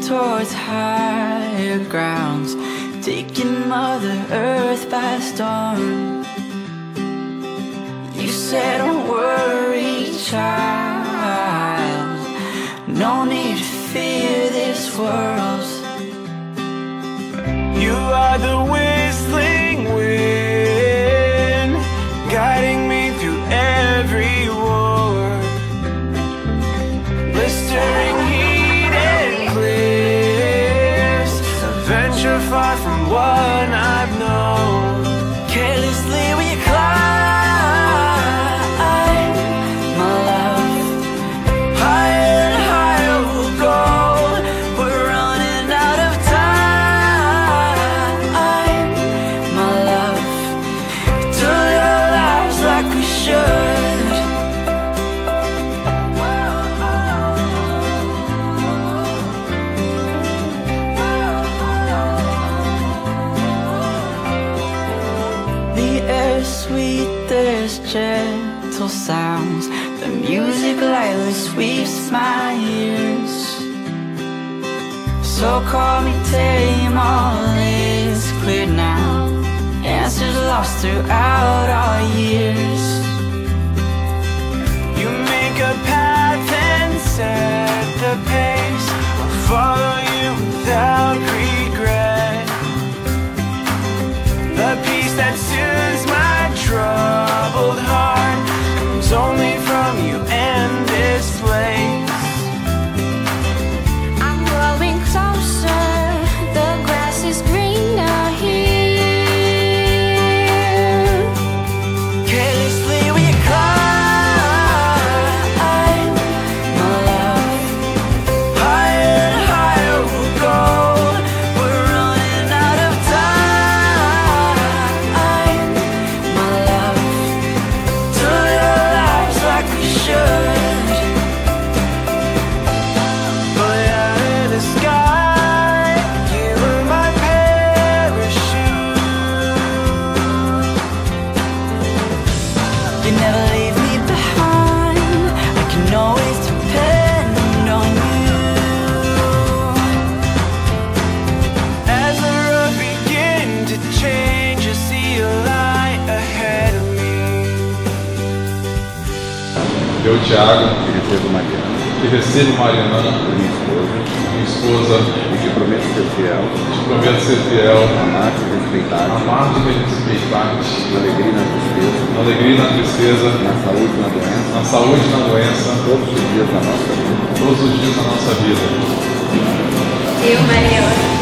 towards higher grounds, taking Mother Earth by storm. You said, don't worry, child, no need to fear this world. You are the whistling wind, guiding me through every war. Blistering heat and bliss, adventure far from what I've known. Carelessly we climb, my love, higher and higher we'll go. We're running out of time, my love. To live our lives like we should. The air's sweet, there's gentle sounds. The music lightly sweeps my ears. So call me tame, all is clear now. Answers lost throughout our years. You make a path and set the pace. I'll follow you without regret. The peace that soothes my troubled heart comes only from you and this place. I'm growing closer, the grass is greener here. Carelessly we climb, my love, higher and higher we'll go. We're running out of time, my love, to live our lives like we should. But out of the sky, you were my parachute. You never leave me behind, I can always depend on you. As the road begins to change, I see a light ahead of me. Eu, Thiago, que recebo Mariana, que recebo Mariana, minha minha esposa, esposa, e que prometo ser fiel, amar-te e respeitar-te, amar-te e respeitar-te, na alegria e na tristeza, na alegria e na tristeza, na saúde e na doença, todos os dias da nossa vida. Eu, Mariana,